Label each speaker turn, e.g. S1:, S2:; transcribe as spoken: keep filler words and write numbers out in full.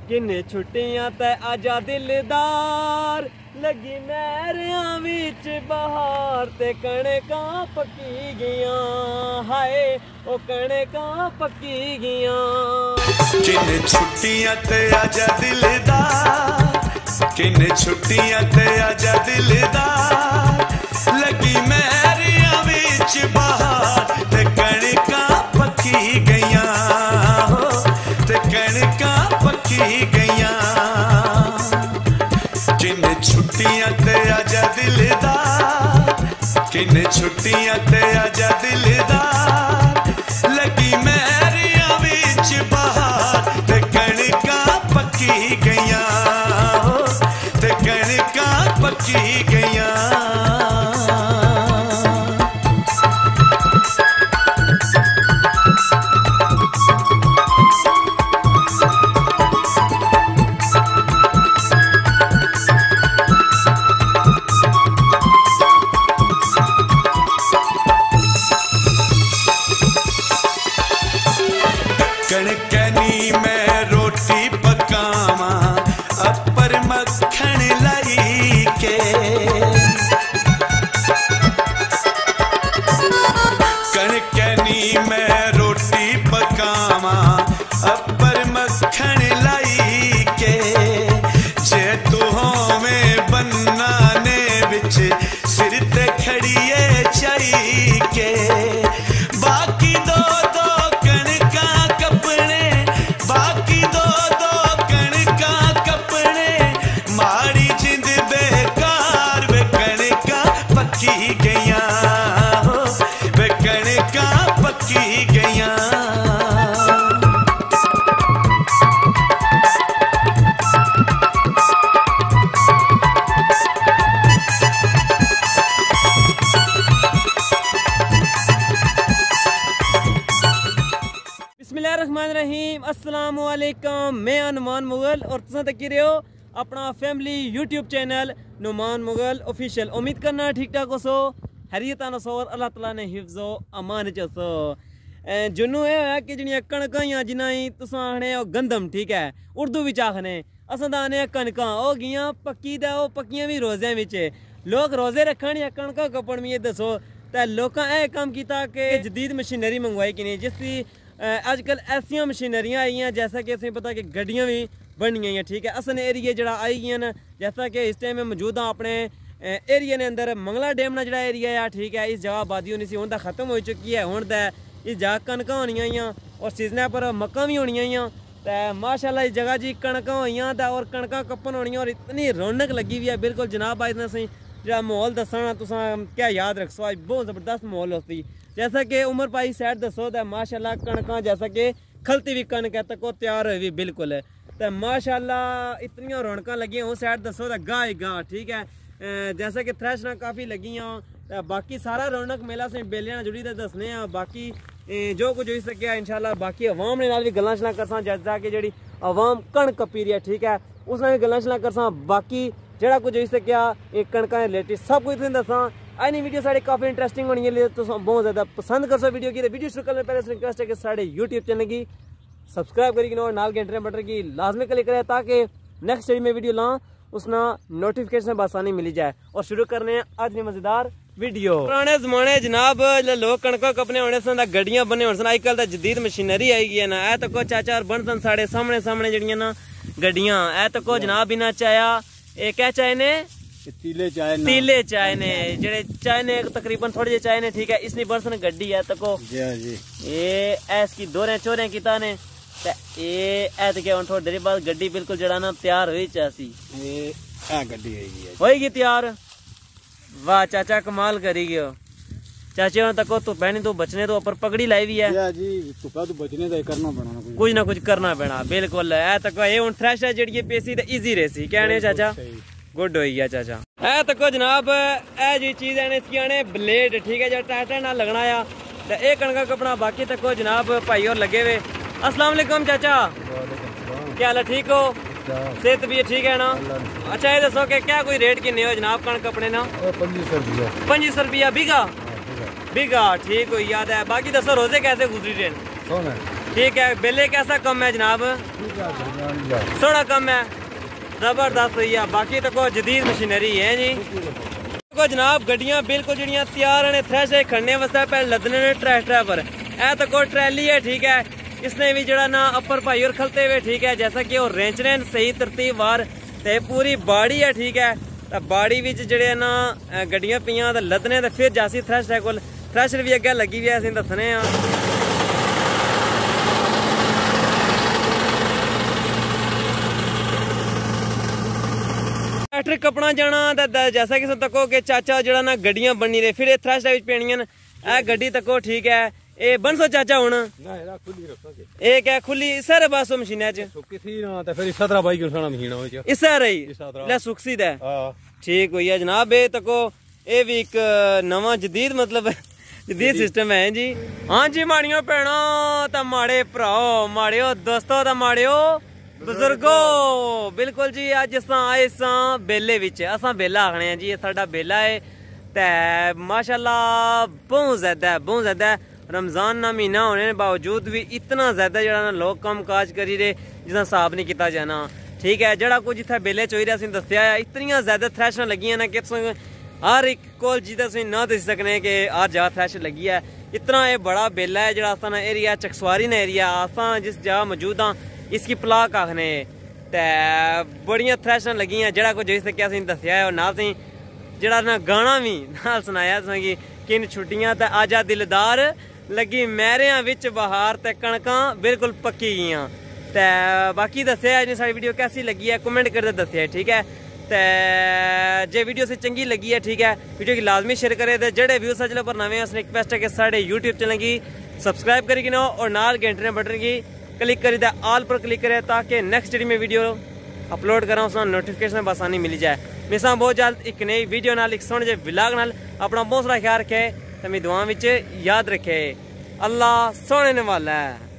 S1: किन्ने छुट्टियां ते आजा दिलदार लगी नहरियां विच बहार ते कणकां पक्की गियां हाय ओ कणकां पक्की गियां।
S2: किन्ने छुट्टियां ते आजा दिलदार किन्ने छुट्टियां ते आजा दिलदार लगी नहरियां विच बहार ते कणकां पक्की गईयां ते कणकां पक्की गईयां। किन्ने छुट्टियां ते आजा दिलदार किन्ने छुट्टियां ते आजा दिलदार लगी मेरियां विच बहार ते कणकां पक्की गईयां ते कणकां पक्की गईयां। कणकनी मैं रोटी पकावा अपर मक्खन लाई के कणकनी मैं रोटी पकावा अपर मक्खन लाई के जे तू होवें बनाने विच सिर ते खड़िए चाई के बाकी दो दो पक्की गईयां वे कणकां पक्की गईयां।
S1: बिस्मिल्लाहिर्रहमानिर्रहीम अस्सलाम वालेकुम। मैं नुमान मुगल और तुम तक रहे हो अपना family YouTube channel Numan Mughal official. उम्मीद करना ठीक ठाक हो सो हरियत सो और अल्लाह ताला ने हिफ्ज़ो अमान च सो। जुनू ये होया कि जिहड़ियां कणकां जिन्हें तुस आखने गंदम ठीक है उर्दू विच आखने असां तां आने कणकां ओ गियां पक्की दा ओ पक्कियां भी रोज़ियां विच लोग रोज़े रखन या कणकां कपन मिगी दसो ते लोकां एह काम कीता कि जदीद मशीनरी मंगवाई कि नहीं जिसकी अजकल ऐसियां मशीनरियां आई हैं जैसा कि असें पता कि गड्डियां भी बन गई हैं ठीक है। असन एरिया जरा आई गई न जैसा कि इस टाइम में मौजूद हाँ अपने एरिया ने अंदर मंगला डैम ना जरा एरिया है ठीक है। इस जगह आबादी होनी सी हुण तां खत्म हो चुकी है हुण तां इस जगह कणकां होनियां हियां और सीजन पर मक्कां भी होनियां हियां ते माशाल्लाह इस जगह जी कणकां होइयां तां और कणकां कप्पन होनियां और इतनी रौनक लगी हुई है बिल्कुल जनाब। आज ना सही जरा माहौल दसना तुसां क्या याद रखसो आज बहुत ज़बरदस्त माहौल होती जैसा कि उमर भाई साइड दसो तो माशाल्लाह कणकां जैसा कि खलती भी कणक है तक तैयार हुई बिल्कुल तो माशाल्लाह इतनी रौनक लगी उस साइड दसो तो गाह ही गाह ठीक है। जैसा कि थ्रैश ना काफ़ी लगी तो बाकी सारा रौनक मेला से बेलियां जुड़ी तो दसने बाकी जो कुछ हो सके इंशाल्लाह बाकी अवाम ने नाल भी गल्लां शल्लां करसां जैसा कि जिहड़ी अवाम कणक कपी रही है ठीक है उस नाल भी गल्लां शल्लां करसां बाकी जिहड़ा कुछ हो सकेआ एक कणकां रिलेटेड सब कुछ तुसें दसां। अज वीडियो साढ़े काफ़ी इंटरेस्टिंग होनी है तुस बहुत ज़्यादा पसंद करसो वीडियो की वीडियो शुरू करने पहले रिक्वेस्ट है कि साढ़े यूट्यूब चैनल की सब्सक्राइब करी और नाल घंटे बटन की लाजमी क्लिक करें ताकि नेक्स्ट में वीडियो ला उसना नोटिफिकेशन बसानी मिली जाए। और शुरू करने आज की मजेदार वीडियो। पुराने जमाने जनाब लोग कणकों कपने होने सन गड्डियां बने होने सन अजकल तो जदीद मशीनरी आई गई है ना ए तो को चाचा और बन सन साढ़े सामने सामने जड़ियां ना गड्डियां ए तो को जनाब बिना चाया ये क्या चाय ने
S3: तीले चाय ने
S1: तीले चाय ने जेड़े चाय ने तकरीबन थोड़े जे चाय ने ठीक है इसलिए बरसन गड्डी है तो को
S3: जी जी
S1: ये ऐस की दोरे चोरे कीता ने ते ए ऐत के हुन थोड़ी देर बाद गड्डी बिल्कुल जड़ा ना तैयार होई चासी
S3: ये आ गड्डी होगी है
S1: होएगी तैयार। वाह चाचा कमाल करी गयो चाचे हुन तको तू पहनी तो बचने तो ऊपर पगड़ी लाई हुई है
S3: जी तुपा तो बचने दा करना पैना कुछ
S1: कुछ ना कुछ करना पैना बिल्कुल ए तको ये हुन फ्रेश है जेड़ी पेसी ते इजी रेसी कहने चाचा गुड हो गया चाचा। ए तको जनाब ए जी चीज है इसकी आने ब्लेड ठीक है जो टाटा ना लगना आ ते ए कणका कपना बाकी तको जनाब भाई और लगे हुए। अस्सलाम वालेकुम चाचा क्या हाल है ठीक हो सेहत भी ठीक है ना। अच्छा ये दसो कि क्या कोई रेट किन्ने हो जनाब कणक अपने ना
S3: पच्चीस रुपया
S1: पच्चीस रुपया बीघा बीघा ठीक हो याद है। बाकी दसो रोजे कैसे गुजरी ट्रेन ठीक है। बेले कैसा कम है जनाब? थोड़ा कम है, जबरदस्त हुई है। बाकी तो कोई जदीद मशीनरी है जी। देखो जनाब गड्डियां बिल्कुल जड़ियां तैयार ने थ्रेश खड़ने वास्ते पहले लदने ने ट्रैक्टर पर। ए तो कोई ट्रैली है, ठीक है। इसने भी जड़ा ना अपर भाई और खलते हुए, ठीक है, जैसा कि वो रेंचने सही तरतीब वार ते पूरी बाड़ी है, ठीक है। तो बाड़ी विच जड़े ना गड्डियां पियां ते लदने ते फिर जासी थ्रेश है कोल। थ्रेशर भी अगे लगी हुई है, असीं दसने आ। ट्रैक्टर कपना जाना ते जैसा कि तको के चाचा जड़ा ना गड्डियां बनी रहे फिर थ्रेश विच पेनियां न। ए गड्डी तको ठीक है, ए बन सो चाचा हुन ए क्या खुली सर बस मशीना च
S3: सुक्की थी ना ते फिर सत्रह बाई की साना मशीन हो च
S1: इस रही ले सुक्सी दा। हां ठीक हुई है जनाब। ए तको ए भी एक नवा जदीद मतलब जदीद सिस्टम है जी। हां जी माड़ियों भैणों ते माड़े भराओ, माड़ियो दोस्तों ते माड़ियो बुजुर्गो, बिल्कुल जी। अज अस आए सा बेले विच, असा बेला आखने जी, ये साडा बेला है ते माशाल्लाह बहुत ज्यादा है, बहुत ज्यादा है। रमजान ना महीना होने के बावजूद भी इतना ज्यादा जड़ा ना लोग कम काज करी रहे जिसका हिसाब नहीं किया जाना, ठीक है। जड़ा कुछ इतना बेले चोई रहा दसिया है, इतनी ज्यादा थ्रैशां लगियां ना कि हर एक को जिदा ना दसी सकने कि हर जगह थ्रैश लगी है। इतना ये बड़ा बेला है जड़ा असा एरिया चकसवारी ना एरिया असा जिस जगह मौजूद हाँ इसकी प्लाक आखने ते बड़ियां थ्रैशां लगियां जड़ा कुछ जिस तक असीं दसिया है। और ना सी जड़ा ना गाना भी नाल सुनाया कि किन छुट्टियां ते आजा दिलदार लगी मैरियां विच बहार ते कणकां बिल्कुल पक्की गियां। ते बाकी दस्सेआ अज साडी वीडियो कैसी लगी है कमेंट करके दस्सेआ, ठीक है। ते जे वीडियो से चंगी लगी है, ठीक है, वीडियो की लाजमी शेयर करें। ते जेडे व्यूज चैनल पर नवे उसने रिक्वेस्ट है कि साढ़े यूट्यूब चैनल की सब्सक्राइब करी गिनो और नाल घंटे बटन की क्लिक करी दे ऑल पर क्लिक करे ताकि नेक्स्ट जेडी मैं वीडियो अपलोड करा उसका नोटिफिकेशन बसानी मिल जाए। मिसां बहुत जल्द एक नई वीडियो नाल एक सोहने जे विलाग नाल अपना बहुत सारा ख्याल रखे ते मेरी दुआ विच याद रखे। अल्लाह सोहने वाला है।